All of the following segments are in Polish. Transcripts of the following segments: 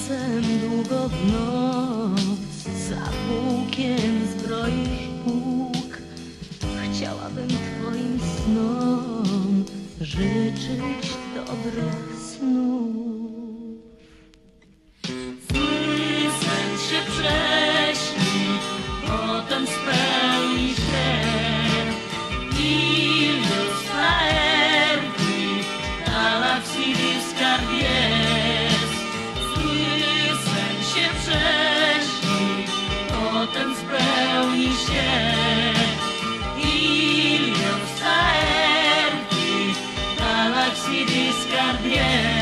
Czasem długo w noc za pułkiem zbroi pług. Chciałabym twoim snom życzyć dobrych snów. Zły sen się prześni, potem spełni się i mnóstwa erki, galaksji w skarb jest. Zły sen się prześni, potem spełni się i mnóstwa erki, galaksji w skarb jest.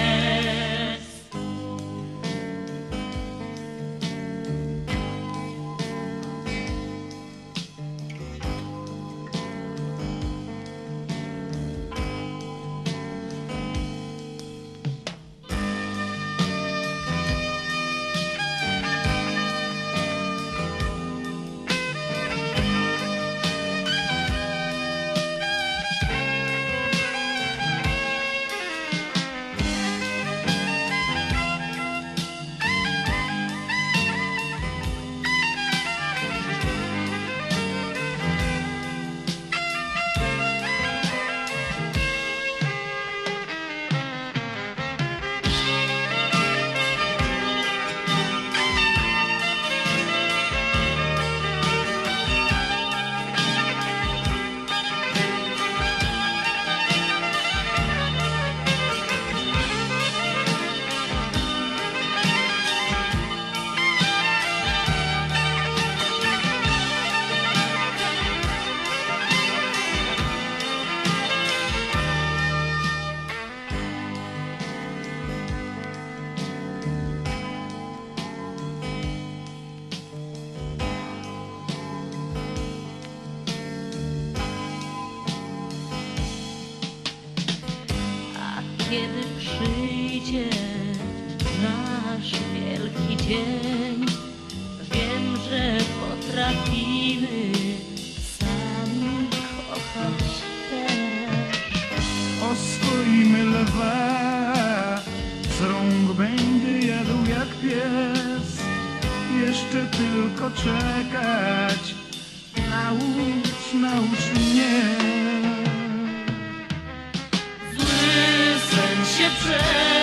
Kiedy przyjdzie nasz wielki dzień, wiem, że potrafimy sami kochać też. Oswoimy lwa, z rąk będę jadł jak pies. Jeszcze tylko czekać, naucz mnie. Zły sen się